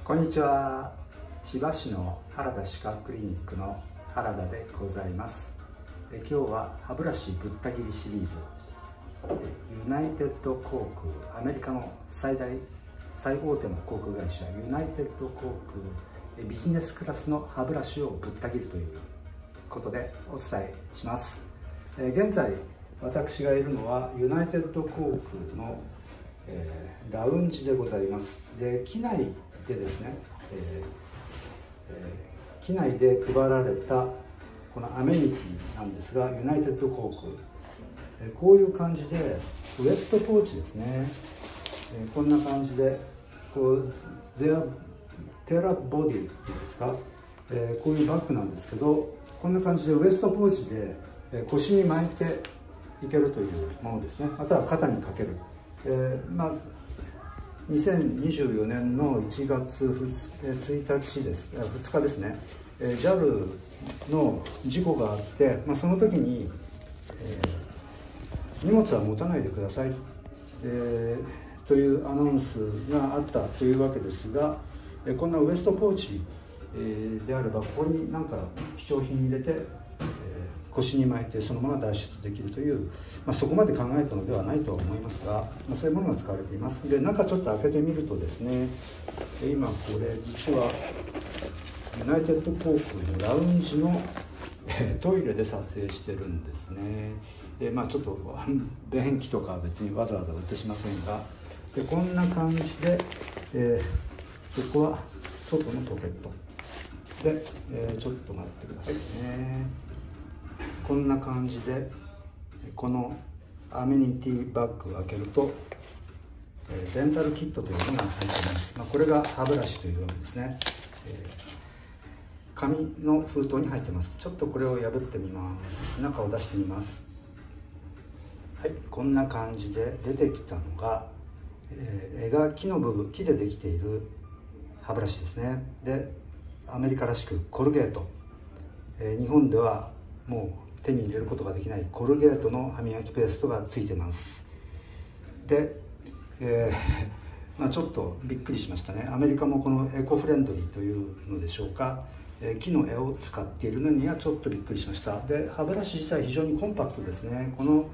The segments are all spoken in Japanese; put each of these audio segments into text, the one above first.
こんにちは。千葉市の原田歯科クリニックの原田でございます。今日は歯ブラシぶった切りシリーズ、ユナイテッド航空、アメリカの最大大手の航空会社ユナイテッド航空ビジネスクラスの歯ブラシをぶった切るということでお伝えします。現在私がいるのはユナイテッド航空のラウンジでございます。で、機内でですね、機内で配られたこのアメニティなんですが、ユナイテッド航空、こういう感じでウエストポーチですね、こんな感じでこうテーラボディっていうんですか、こういうバッグなんですけど、こんな感じでウエストポーチで腰に巻いていけるというものですね。または肩にかける。2024年の1月1日です、2日ですね、JAL の事故があって、その時に、荷物は持たないでください、というアナウンスがあったというわけですが、こんなウエストポーチであれば、ここになんか貴重品入れて腰に巻いてそのまま脱出できるという、そこまで考えたのではないとは思いますが、そういうものが使われています。で、中ちょっと開けてみるとですね、今これ実はユナイテッド航空のラウンジのトイレで撮影してるんですね。で、ちょっと便器とかは別にわざわざ映しませんが、でこんな感じで、ここは外のポケットで、ちょっと待ってくださいね。こんな感じでこのアメニティバッグを開けるとデンタルキットというのが入っています。これが歯ブラシというわけですね。紙の封筒に入っています。ちょっとこれを破ってみます。中を出してみます。はい、こんな感じで出てきたのが、木の部分、木でできている歯ブラシですね。で、アメリカらしくコルゲート、日本ではもう手に入れることができないコルゲートの歯磨きペーストがついてます。で、ちょっとびっくりしましたね。アメリカもこのエコフレンドリーというのでしょうか、木の柄を使っているのにはちょっとびっくりしました。で、歯ブラシ自体非常にコンパクトですね。この、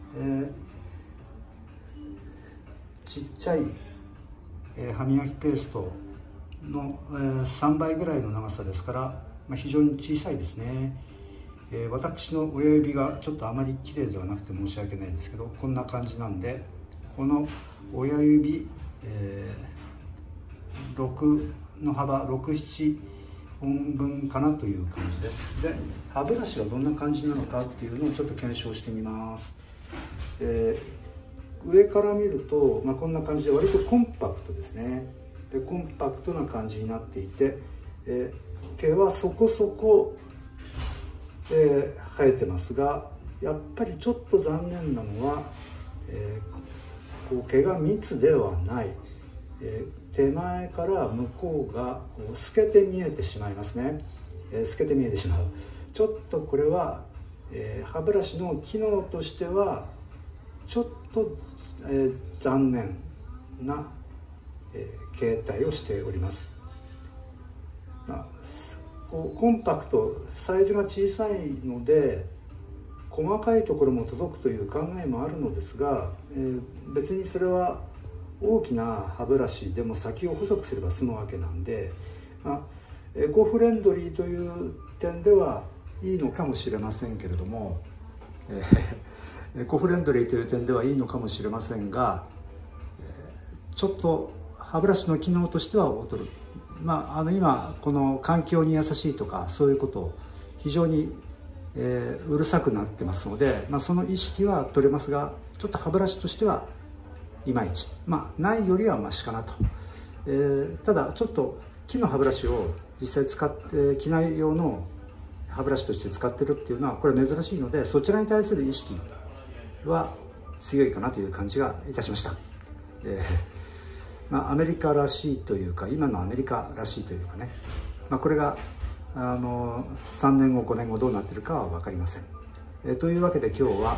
ちっちゃい、歯磨きペーストの、3倍ぐらいの長さですから、非常に小さいですね。私の親指がちょっとあまり綺麗ではなくて申し訳ないんですけど、こんな感じなんで、この親指、6の幅67本分かなという感じです。で、歯ブラシがどんな感じなのかっていうのをちょっと検証してみます。上から見ると、こんな感じで割とコンパクトですね。で、コンパクトな感じになっていて、毛はそこそこ生えてますが、やっぱりちょっと残念なのは、こう毛が密ではない、手前から向こうがこう透けて見えてしまいますね。透けて見えてしまう。ちょっとこれは、歯ブラシの機能としてはちょっと、残念な、形態をしております。こうコンパクト、サイズが小さいので細かいところも届くという考えもあるのですが、別にそれは大きな歯ブラシでも先を細くすれば済むわけなんで、エコフレンドリーという点ではいいのかもしれませんけれども、エコフレンドリーという点ではいいのかもしれませんが、ちょっと歯ブラシの機能としては劣る。今この環境に優しいとかそういうことを非常に、うるさくなってますので、その意識は取れますが、ちょっと歯ブラシとしてはいまいち、ないよりはマシかなと。ただちょっと木の歯ブラシを実際使って機内用の歯ブラシとして使ってるっていうのはこれ珍しいので、そちらに対する意識は強いかなという感じがいたしました。アメリカらしいというか、今のアメリカらしいというかね、これが3年後5年後どうなってるかは分かりません。というわけで今日は、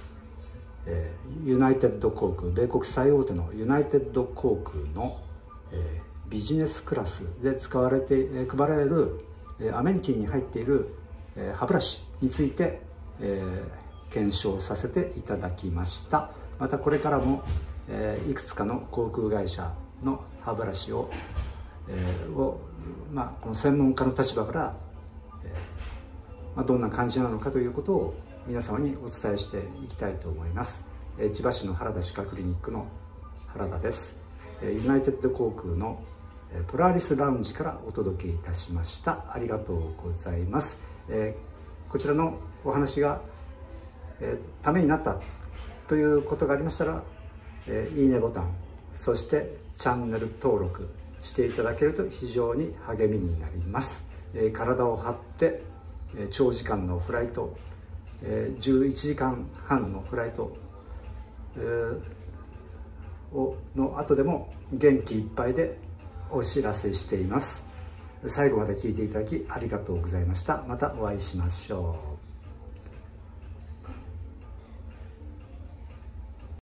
ユナイテッド航空、米国最大手のユナイテッド航空のビジネスクラスで使われて配られるアメニティに入っている歯ブラシについて検証させていただきました。またこれからもいくつかの航空会社の歯ブラシをこの専門家の立場からどんな感じなのかということを皆様にお伝えしていきたいと思います。千葉市の原田歯科クリニックの原田です。ユナイテッド航空のポラリスラウンジからお届けいたしました。ありがとうございます。こちらのお話がためになったということがありましたら、いいねボタン、そしてチャンネル登録していただけると非常に励みになります。体を張って長時間のフライト、11時間半のフライトの後でも元気いっぱいでお知らせしています。最後まで聞いていただきありがとうございました。またお会いしましょう。